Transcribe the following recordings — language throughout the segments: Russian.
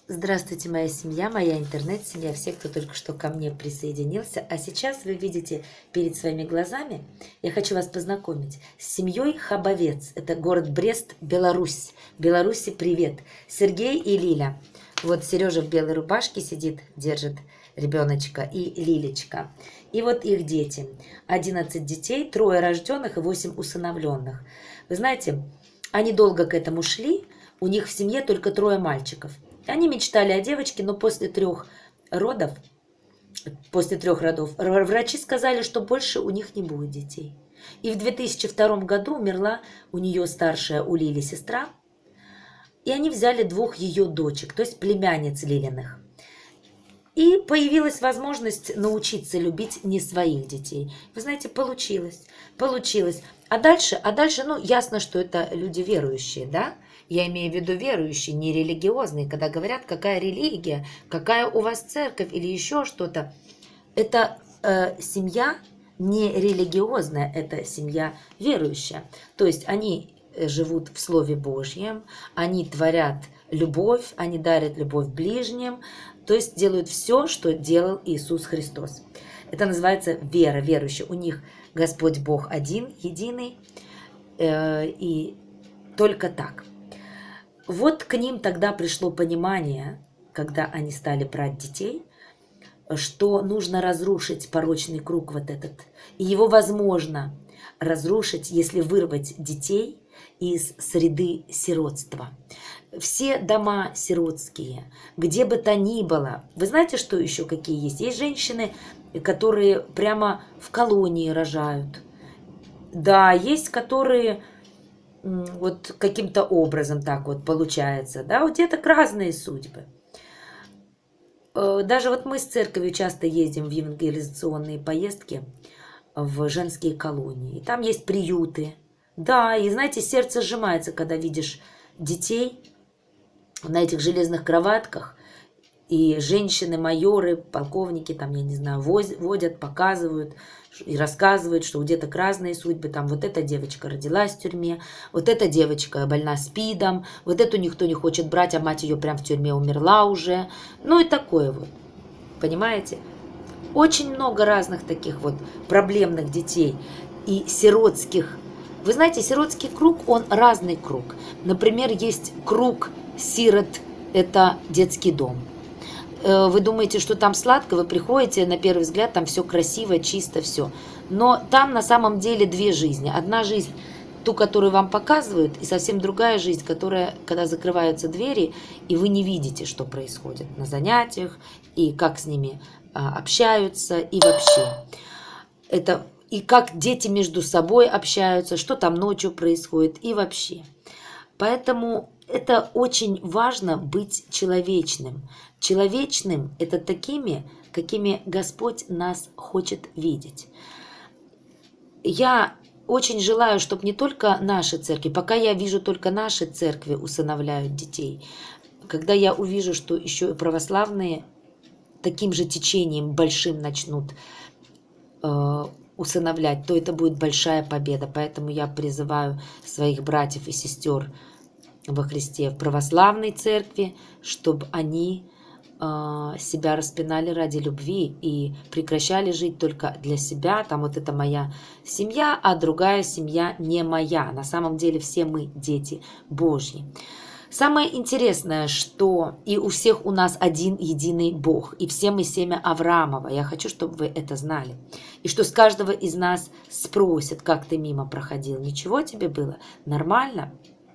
Здравствуйте, моя семья, моя интернет-семья, все, кто только что ко мне присоединился. А сейчас вы видите перед своими глазами, я хочу вас познакомить с семьей Хабовец. Это город Брест, Беларусь. Беларуси привет. Сергей и Лиля. Вот Сережа в белой рубашке сидит, держит ребеночка, и Лилечка. И вот их дети. 11 детей, 3 рожденных и 8 усыновленных. Вы знаете, они долго к этому шли, у них в семье только 3 мальчиков. Они мечтали о девочке, но после 3 родов, врачи сказали, что больше у них не будет детей. И в 2002 году умерла у нее старшая, у Лили, сестра. И они взяли 2 ее дочек, то есть племянниц Лилиных. И появилась возможность научиться любить не своих детей. Вы знаете, получилось. Получилось. А дальше, ну, ясно, что это люди верующие, да? Я имею в виду верующие, не религиозные. Когда говорят, какая религия, какая у вас церковь или еще что-то. Это семья не религиозная, это семья верующая. То есть они живут в Слове Божьем, они творят любовь, они дарят любовь ближним, то есть делают все, что делал Иисус Христос. Это называется вера, верующая. У них Господь Бог один, единый, и только так. Вот к ним тогда пришло понимание, когда они стали брать детей, что нужно разрушить порочный круг вот этот. И его возможно разрушить, если вырвать детей из среды сиротства. Все дома сиротские, где бы то ни было. Вы знаете, что еще какие есть? Есть женщины, которые прямо в колонии рожают. Да, есть, которые вот каким-то образом так вот получается. Да, у деток разные судьбы. Даже вот мы с церковью часто ездим в евангелизационные поездки в женские колонии. И там есть приюты. Да, и знаете, сердце сжимается, когда видишь детей на этих железных кроватках, и женщины, майоры, полковники, там, я не знаю, водят, показывают и рассказывают, что у деток разные судьбы. Там вот эта девочка родилась в тюрьме, вот эта девочка больна СПИДом, вот эту никто не хочет брать, а мать ее прям в тюрьме умерла уже. Ну и такое вот, понимаете? Очень много разных таких вот проблемных детей и сиротских. Вы знаете, сиротский круг, он разный круг. Например, есть круг сирот, это детский дом. Вы думаете, что там сладко, вы приходите, на первый взгляд, там все красиво, чисто, все. Но там на самом деле 2 жизни. Одна жизнь, ту, которую вам показывают, и совсем другая жизнь, которая, когда закрываются двери, и вы не видите, что происходит на занятиях, и как с ними общаются, и вообще. Это и как дети между собой общаются, что там ночью происходит, и вообще. Поэтому это очень важно быть человечным. Человечным – это такими, какими Господь нас хочет видеть. Я очень желаю, чтобы не только наши церкви, пока я вижу только наши церкви усыновляют детей, когда я увижу, что еще и православные таким же течением большим начнут усыновлять, то это будет большая победа. Поэтому я призываю своих братьев и сестер во Христе в православной церкви, чтобы они себя распинали ради любви и прекращали жить только для себя. Там вот это моя семья, а другая семья не моя. На самом деле все мы дети Божьи. Самое интересное, что и у всех у нас один единый Бог, и все мы семя Авраамова. Я хочу, чтобы вы это знали. И что с каждого из нас спросят, как ты мимо проходил. Ничего тебе было? Нормально?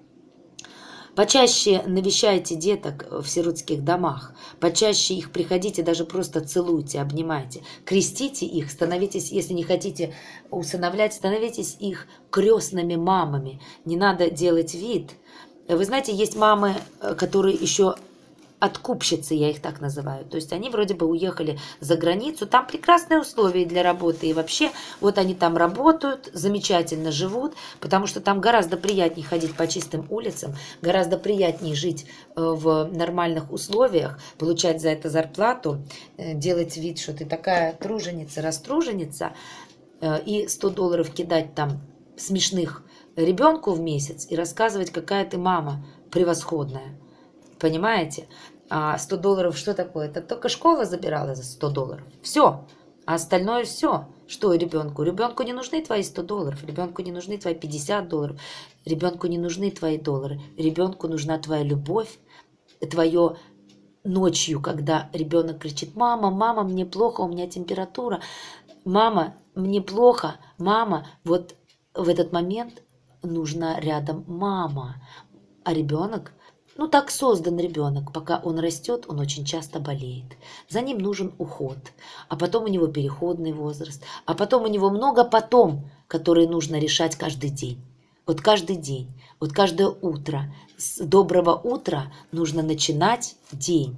Почаще навещайте деток в сиротских домах, почаще их приходите, даже просто целуйте, обнимайте, крестите их, становитесь, если не хотите усыновлять, становитесь их крестными мамами. Не надо делать вид. Вы знаете, есть мамы, которые еще откупщицы, я их так называю. То есть они вроде бы уехали за границу, там прекрасные условия для работы. И вообще, вот они там работают, замечательно живут, потому что там гораздо приятнее ходить по чистым улицам, гораздо приятнее жить в нормальных условиях, получать за это зарплату, делать вид, что ты такая труженица, раструженица, и $100 кидать там смешных ребенку в месяц и рассказывать, какая ты мама превосходная. Понимаете? А $100 что такое? Это только школа забирала за $100. Все. А остальное все. Что ребенку? Ребенку не нужны твои $100. Ребенку не нужны твои $50. Ребенку не нужны твои доллары. Ребенку нужна твоя любовь, твое ночью, когда ребенок кричит: мама, мама, мне плохо, у меня температура, мама, мне плохо, мама. Вот в этот момент нужна рядом мама. А ребенок, ну так создан ребенок, пока он растет, он очень часто болеет. За ним нужен уход, а потом у него переходный возраст, а потом у него много потом, которые нужно решать каждый день. Вот каждый день, вот каждое утро, с доброго утра нужно начинать день.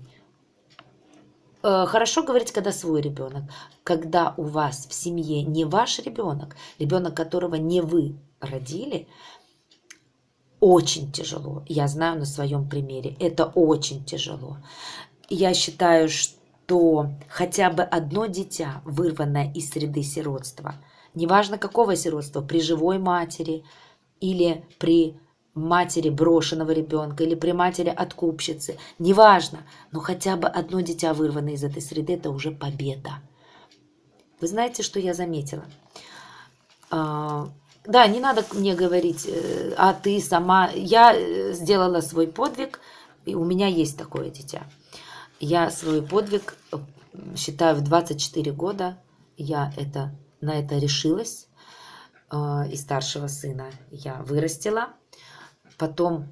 Хорошо говорить, когда свой ребенок. Когда у вас в семье не ваш ребенок, ребенок, которого не вы родили, очень тяжело. Я знаю на своем примере, это очень тяжело. Я считаю, что хотя бы одно дитя, вырванное из среды сиротства, неважно какого сиротства, при живой матери или при матери брошенного ребенка, или при матери откупщицы, неважно, но хотя бы одно дитя, вырванное из этой среды, это уже победа. Вы знаете, что я заметила? Да, не надо мне говорить: а ты сама. Я сделала свой подвиг, и у меня есть такое дитя. Я свой подвиг считаю в 24 года. Я на это решилась. И старшего сына я вырастила. Потом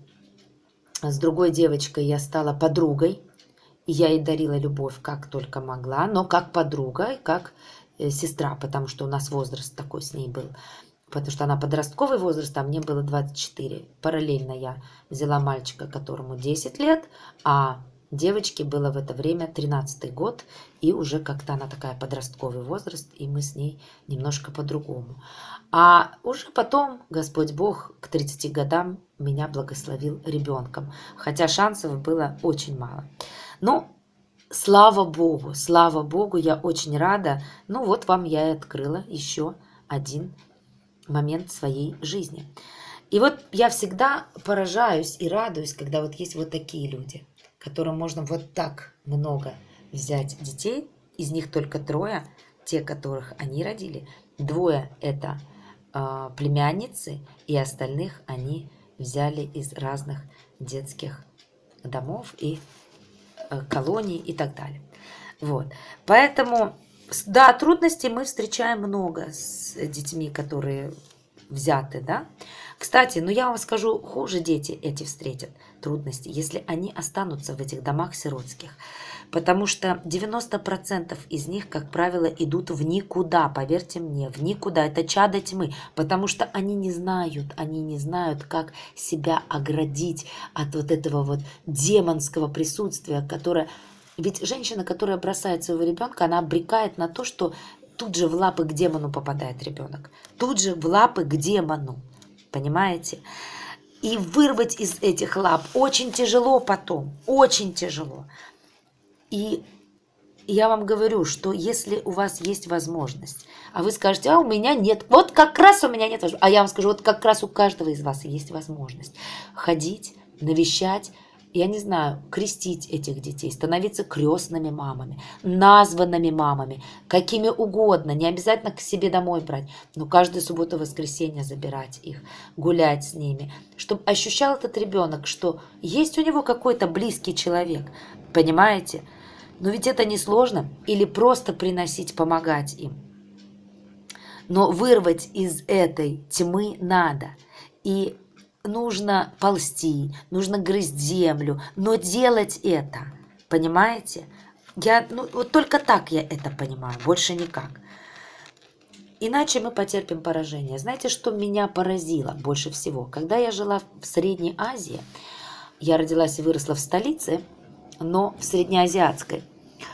с другой девочкой я стала подругой. И я ей дарила любовь как только могла, но как подруга, как сестра, потому что у нас возраст такой с ней был. Потому что она подростковый возраст, а мне было 24. Параллельно я взяла мальчика, которому 10 лет, а девочке было в это время 13-й год, и уже как-то она такая подростковый возраст, и мы с ней немножко по-другому. А уже потом Господь Бог к 30 годам меня благословил ребенком, хотя шансов было очень мало. Ну, слава Богу, я очень рада. Ну вот вам я и открыла еще один момент своей жизни. И вот я всегда поражаюсь и радуюсь, когда вот есть вот такие люди, которым можно вот так много взять детей, из них только 3, те, которых они родили, 2 это племянницы, и остальных они взяли из разных детских домов и колоний и так далее. Вот. Поэтому, да, трудностей мы встречаем много с детьми, которые взяты, да. Кстати, ну я вам скажу, хуже дети эти встретят трудности, если они останутся в этих домах сиротских. Потому что 90% из них, как правило, идут в никуда, поверьте мне, в никуда. Это чадо тьмы, потому что они не знают, как себя оградить от вот этого вот демонского присутствия, которое... Ведь женщина, которая бросает своего ребенка, она обрекает на то, что тут же в лапы к демону попадает ребенок. Тут же в лапы к демону. Понимаете? И вырвать из этих лап очень тяжело потом. Очень тяжело. И я вам говорю, что если у вас есть возможность, а вы скажете: а у меня нет, вот как раз у меня нет возможности, а я вам скажу, вот как раз у каждого из вас есть возможность ходить, навещать, я не знаю, крестить этих детей, становиться крестными мамами, названными мамами, какими угодно, не обязательно к себе домой брать, но каждую субботу-воскресенье забирать их, гулять с ними, чтобы ощущал этот ребенок, что есть у него какой-то близкий человек, понимаете? Но ведь это не сложно, или просто приносить, помогать им. Но вырвать из этой тьмы надо. И нужно ползти, нужно грызть землю, но делать это, понимаете? Вот только так я это понимаю, больше никак. Иначе мы потерпим поражение. Знаете, что меня поразило больше всего? Когда я жила в Средней Азии, я родилась и выросла в столице, но в Среднеазиатской.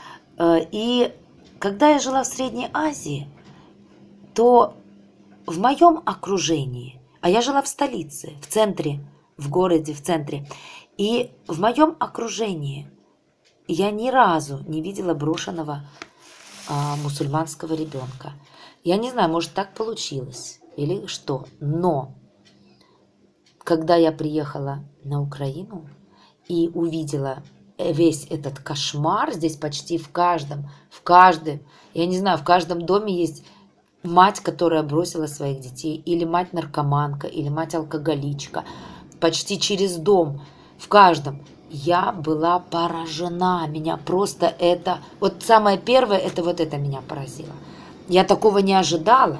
И когда я жила в Средней Азии, то в моем окружении, а я жила в столице, в центре, в городе, в центре, и в моем окружении я ни разу не видела брошенного мусульманского ребенка. Я не знаю, может, так получилось или что, но когда я приехала на Украину, и увидела весь этот кошмар, здесь почти в каждом, я не знаю, в каждом доме есть мать, которая бросила своих детей, или мать-наркоманка, или мать-алкоголичка, почти через дом, в каждом. Я была поражена, меня просто это, вот самое первое, это вот это меня поразило. Я такого не ожидала.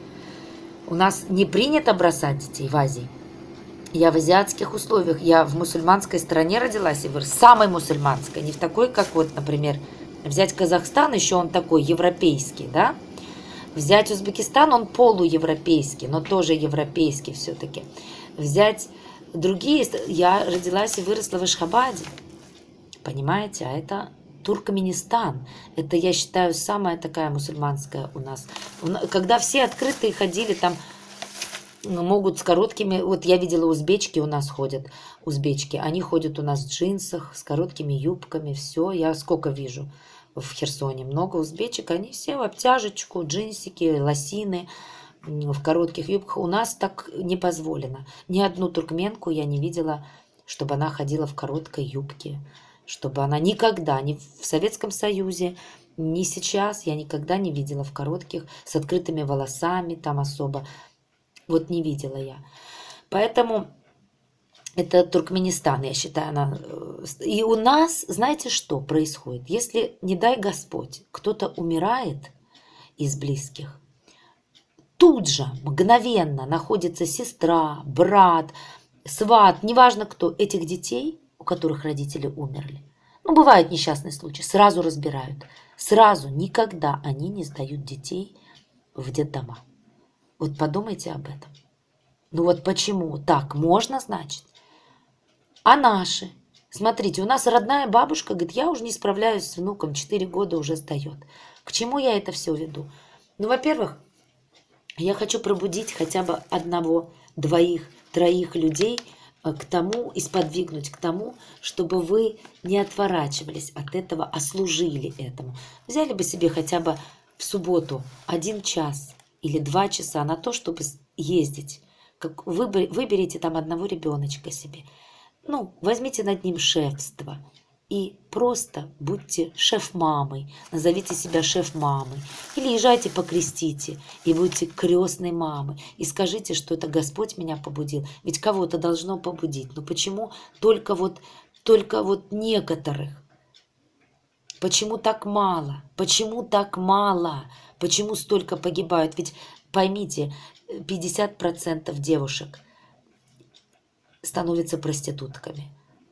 У нас не принято бросать детей в Азии. Я в азиатских условиях, я в мусульманской стране родилась и выросла, самой мусульманской, не в такой, как вот, например, взять Казахстан, еще он такой европейский, да? Взять Узбекистан, он полуевропейский, но тоже европейский все-таки. Взять другие, я родилась и выросла в Ашхабаде, понимаете, а это Туркменистан. Это, я считаю, самая такая мусульманская у нас. Когда все открытые ходили там, могут с короткими, вот я видела узбечки у нас ходят, узбечки, они ходят у нас в джинсах, с короткими юбками, все, я сколько вижу в Херсоне, много узбечек, они все в обтяжечку, джинсики, лосины, в коротких юбках. У нас так не позволено. Ни одну туркменку я не видела, чтобы она ходила в короткой юбке, чтобы она никогда, ни в Советском Союзе, ни сейчас я никогда не видела в коротких, с открытыми волосами, там особо. Вот не видела я. Поэтому это Туркменистан, я считаю. И у нас, знаете, что происходит? Если, не дай Господь, кто-то умирает из близких, тут же, мгновенно находится сестра, брат, сват, неважно кто, этих детей, у которых родители умерли. Ну, бывает несчастный случай, сразу разбирают. Сразу, никогда они не сдают детей в детдома. Вот подумайте об этом. Ну вот почему? Так можно, значит? А наши? Смотрите, у нас родная бабушка говорит, я уже не справляюсь с внуком, 4 года уже сдает. К чему я это все веду? Ну, во-первых, я хочу пробудить хотя бы одного, двоих, троих людей к тому и сподвигнуть к тому, чтобы вы не отворачивались от этого, а служили этому. Взяли бы себе хотя бы в субботу 1 час или 2 часа на то, чтобы ездить. Выберите там одного ребеночка себе. Ну, возьмите над ним шефство. И просто будьте шеф-мамой. Назовите себя шеф-мамой. Или езжайте покрестите. И будьте крестной мамой. И скажите, что это Господь меня побудил. Ведь кого-то должно побудить. Но почему только вот некоторых? Почему так мало? Почему так мало? Почему столько погибают? Ведь поймите, 50% девушек становятся проститутками.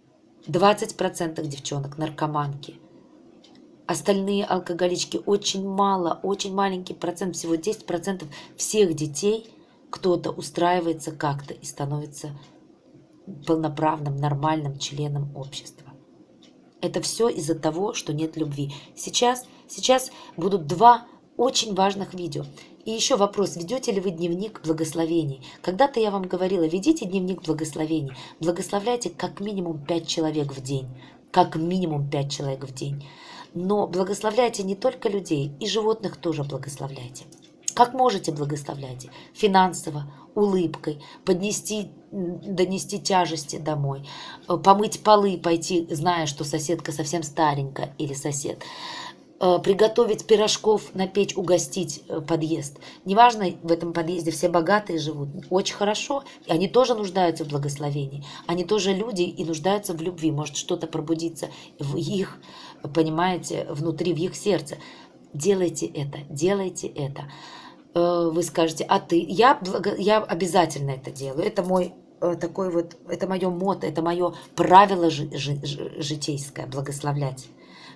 20% девчонок наркоманки. Остальные алкоголички. Очень мало, очень маленький процент, всего 10% всех детей кто-то устраивается как-то и становится полноправным, нормальным членом общества. Это все из-за того, что нет любви. Сейчас будут 2 очень важных видео. И еще вопрос, ведете ли вы дневник благословений? Когда-то я вам говорила, ведите дневник благословений. Благословляйте как минимум 5 человек в день. Как минимум 5 человек в день. Но благословляйте не только людей, и животных тоже благословляйте. Как можете, благословляйте. Финансово, улыбкой, донести тяжести домой, помыть полы, пойти, зная, что соседка совсем старенькая или сосед, приготовить пирожков, напечь, угостить подъезд. Неважно, в этом подъезде все богатые живут. Очень хорошо. И они тоже нуждаются в благословении. Они тоже люди и нуждаются в любви. Может что-то пробудиться в их, понимаете, внутри, в их сердце. Делайте это, делайте это. Вы скажете, а ты? Я обязательно это делаю. Это мой такой вот, это мое мото, это мое правило житейское, благословлять.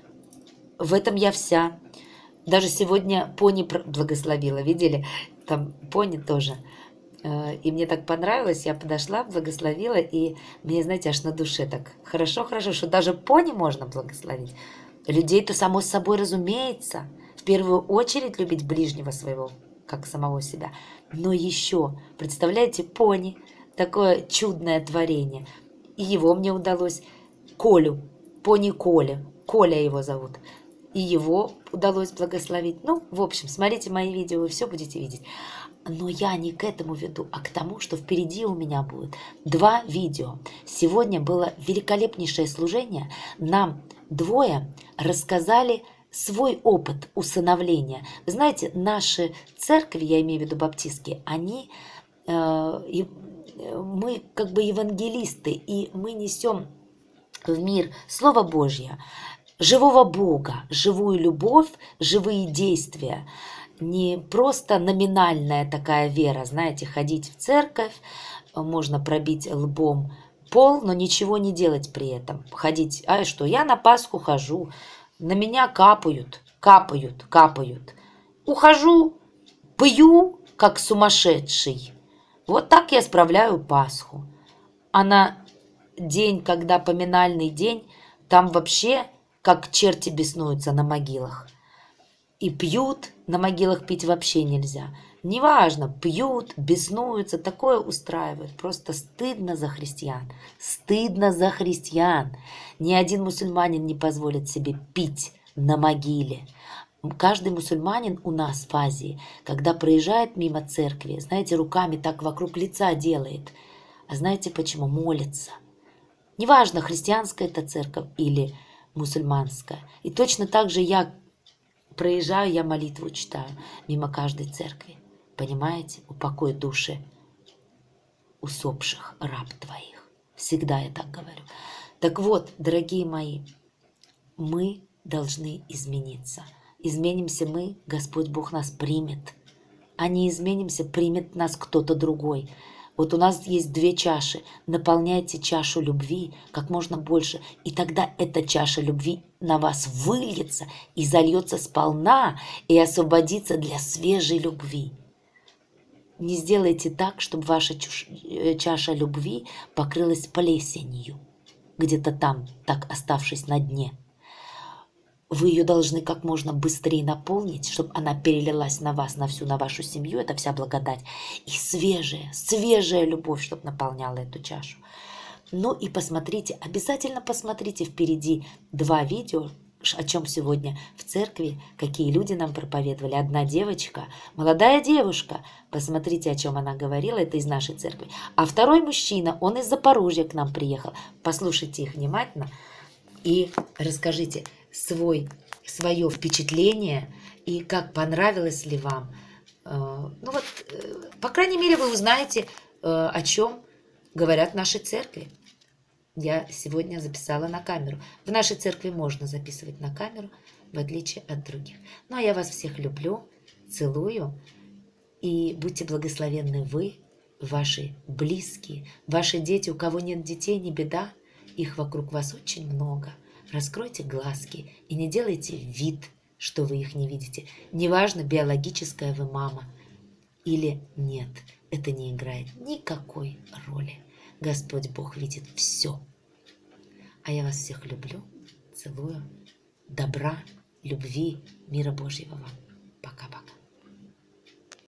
В этом я вся. Даже сегодня пони благословила, видели? Там пони тоже. И мне так понравилось, я подошла, благословила, и мне, знаете, аж на душе так хорошо, что даже пони можно благословить. Людей-то само собой разумеется. В первую очередь любить ближнего своего, как самого себя. Но еще, представляете, пони, такое чудное творение. И его мне удалось, Колю, пони Коля его зовут. И его удалось благословить. Ну, в общем, смотрите мои видео, вы все будете видеть. Но я не к этому веду, а к тому, что впереди у меня будет 2 видео. Сегодня было великолепнейшее служение. Нам двое рассказали свой опыт усыновления. Вы знаете, наши церкви, я имею в виду баптистские, они, мы как бы евангелисты, и мы несем в мир Слово Божье, живого Бога, живую любовь, живые действия. Не просто номинальная такая вера, знаете, ходить в церковь, можно пробить лбом пол, но ничего не делать при этом. Ходить, а что, я на Пасху хожу, на меня капают, капают, капают. Ухожу, пью, как сумасшедший. Вот так я справляю Пасху. А на день, когда поминальный день, там вообще как черти беснуются на могилах. И пьют, на могилах пить вообще нельзя. Неважно, пьют, беснуются, такое устраивают. Просто стыдно за христиан. Стыдно за христиан. Ни один мусульманин не позволит себе пить на могиле. Каждый мусульманин у нас в Азии, когда проезжает мимо церкви, знаете, руками так вокруг лица делает. А знаете почему? Молится. Неважно, христианская это церковь или мусульманская. И точно так же я проезжаю, я молитву читаю мимо каждой церкви. Понимаете? Упокой души усопших раб твоих. Всегда я так говорю. Так вот, дорогие мои, мы должны измениться. Изменимся мы, Господь Бог нас примет. А не изменимся, примет нас кто-то другой. Вот у нас есть 2 чаши. Наполняйте чашу любви как можно больше. И тогда эта чаша любви на вас выльется и зальется сполна и освободится для свежей любви. Не сделайте так, чтобы ваша чаша любви покрылась плесенью, где-то там, так оставшись на дне. Вы ее должны как можно быстрее наполнить, чтобы она перелилась на вас, на всю, на вашу семью, это вся благодать. И свежая любовь, чтобы наполняла эту чашу. Ну и посмотрите, обязательно посмотрите впереди 2 видео, о чем сегодня в церкви, какие люди нам проповедовали. Одна девочка, молодая девушка, посмотрите, о чем она говорила, это из нашей церкви. А второй мужчина, он из Запорожья к нам приехал. Послушайте их внимательно и расскажите свое впечатление и как понравилось ли вам. Ну вот, по крайней мере, вы узнаете, о чем говорят наши церкви. Я сегодня записала на камеру. В нашей церкви можно записывать на камеру, в отличие от других. Ну, а я вас всех люблю, целую. И будьте благословенны вы, ваши близкие, ваши дети. У кого нет детей, не беда. Их вокруг вас очень много. Раскройте глазки и не делайте вид, что вы их не видите. Неважно, биологическая вы мама или нет. Это не играет никакой роли. Господь Бог видит все. А я вас всех люблю, целую. Добра, любви, мира Божьего вам. Пока-пока.